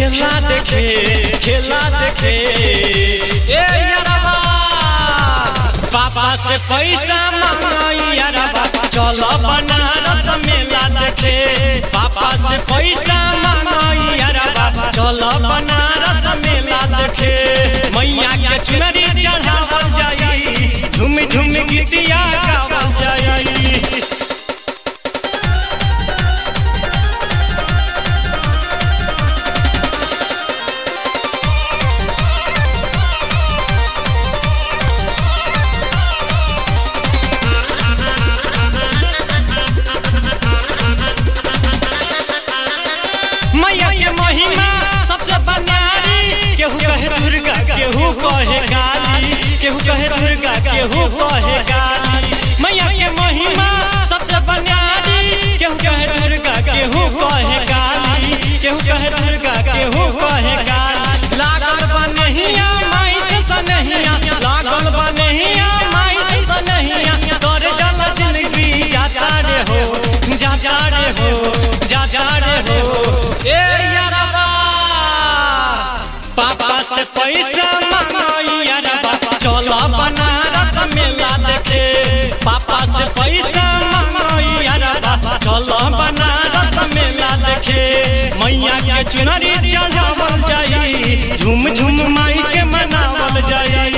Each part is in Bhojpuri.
खेला देखे ए यारबा पापा से पैसा मांगाई यारबा चलो बनारस मेला देखे। पापा से पैसा मांगाई यारबा चलो बनारस मेला देखे। मैया के चुनरी चढ़ावल जाई झूम झूम गीतिया गावल जाई। मैया के महिमा सबसे बनारी केहू कहे दुर्गा केहू कहे काली केहू कहे दुर्गा केहू कहे काली। मैया के महिमा सबसे बनारी केहू कहे दुर्गा केहू कहे काली केहू कहे दुर्गा केहू कहे काली। लागल बनहिया माई से सनहिया लागल बनहिया माई से सनहिया तोर जल जिंदगी जाता रे हो जाता रे हो जाता रे हो। ए यारबा पापा से पैसा मांगाई यारबा चलो बनारस मेला देखे। पापा से पैसा मांगाई यारबा चलो बनारस मेला देखे। मैया के चुनरी चढ़ावल जाई झूम झूम माई के मनावल जाई।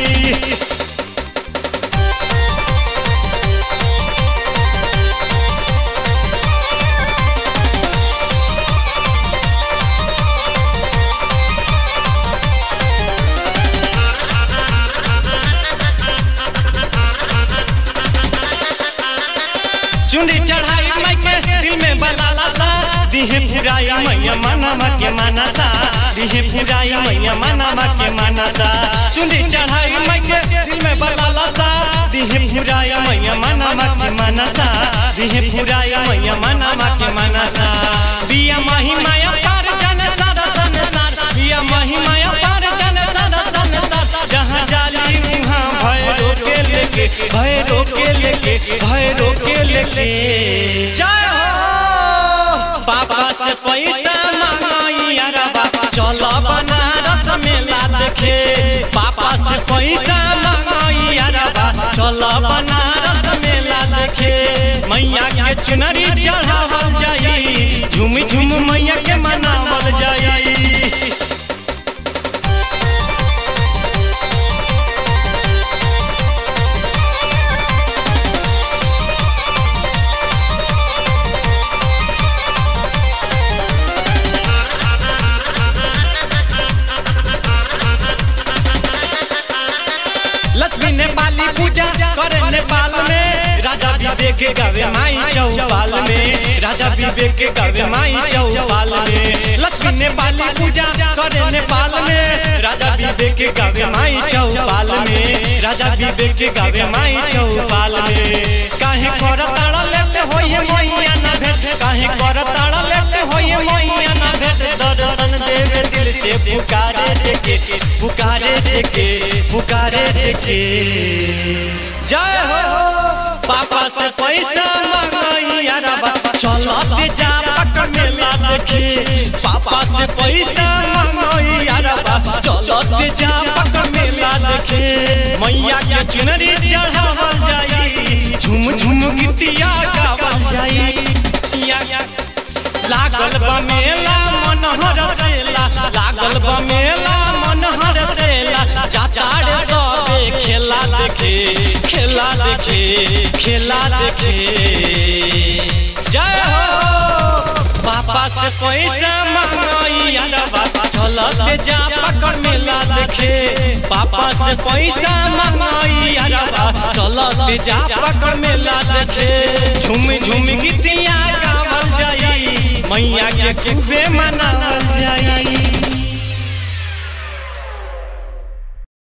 चुनरी चढ़ाई माई के दिल में बलाला सा दिहे फुराई मैया मनावा के मानसा दिहे फुराई मैया मनावा के मानसा। चुनरी चढ़ाई माई के दिल में बलाला सा दिहे फुराई मैया मनावा के मानसा दिहे फुराई मैया मनावा के मानसा। बिया माही माया पार जाने सारा संसार बिया माही माया पार जाने सारा संसार। जहाँ जाली वहाँ भैरो के लेके भैरो के लेके भैरो के लेके जय हो। पापा से पैसा मांगाई यारबा चलो बनारस मेला देखे। पापा से पैसा मांगाई यारबा चलो बनारस मेला देखे। मैया के चुनरी चढ़ावल जाई झूम झूम मैया के मनावल जाई। लक्ष्मी नेपाली पूजा करे नेपाल में राजा विवेक गावे माई चौपाल में राजा विवेक गावे माई चौपाल में। लक्ष्मी नेपाली पूजा करे नेपाल में राजा विवेक गावे माई चौपाल में राजा विवेक गावे माई चौपाल में। काहे करताड़ा लेते होइए मैया ना भेट काहे करताड़ा लेते होइए मैया ना भेट। दर्शन देवे दिल से पुकारे देके पुकारे देके पुकारे देके जय हो। पापा से पैसा मांगाई यारबा चलो तेजा पट मेला देखे। पापा से पैसा मांगाई यारबा चलो तेजा पट मेला देखे। मैया के चुनरी चढ़ावल जाई झूम झूम गीतिया गावल जाई। लागल बा मेला मन हरसेला लागल बा मेला मन हरसेला। जाता रे सबे खेला देखे खेला देखे खेला देखे जय हो। पापा से पैसा मांगाई यारबा चलो तेजा पकड़ मेला देखे। पापा से पैसा मांगाई यारबा चलो तेजा पकड़ मेला देखे। झूम झूम गीतिया गावल जाई मैया के खूबे मनावल जाई।